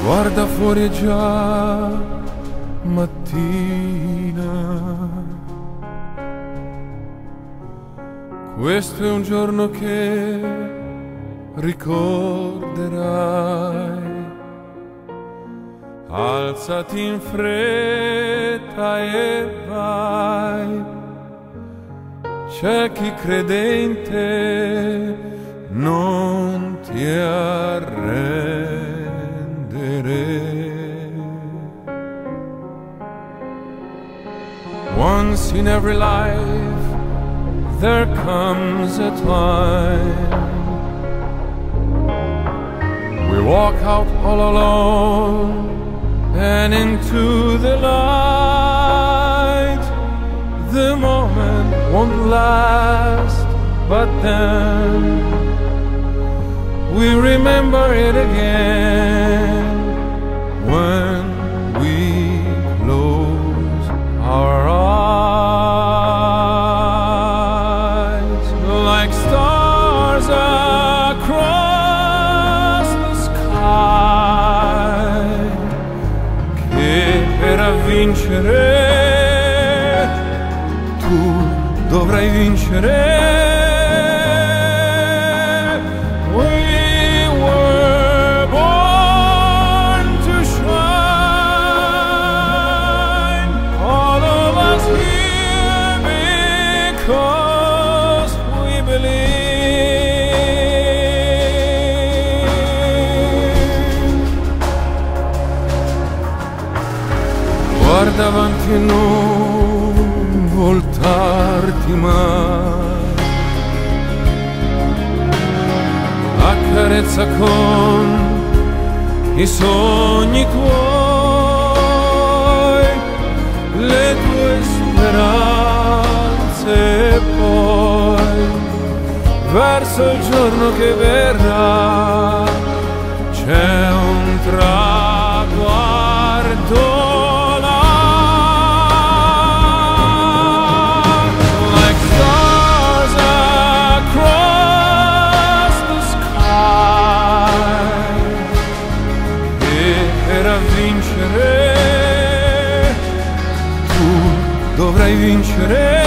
Guarda fuori, è già mattina. Questo è un giorno che ricorderai. Alzati in fretta e vai. C'è chi credente non ti arrendere. Once in every life there comes a time we walk out all alone and into the light. The moment won't last, but then we remember it again when we close our eyes. Like stars across the sky, che per vincere tu dovrai vincere. Because we believe. Guarda avanti e non voltarti mai. Accarezza con i sogni tuoi, le tue speranze. E poi verso il giorno che verrà c'è un traguardo là. Like stars across the sky, e per vincere tu dovrai vincere.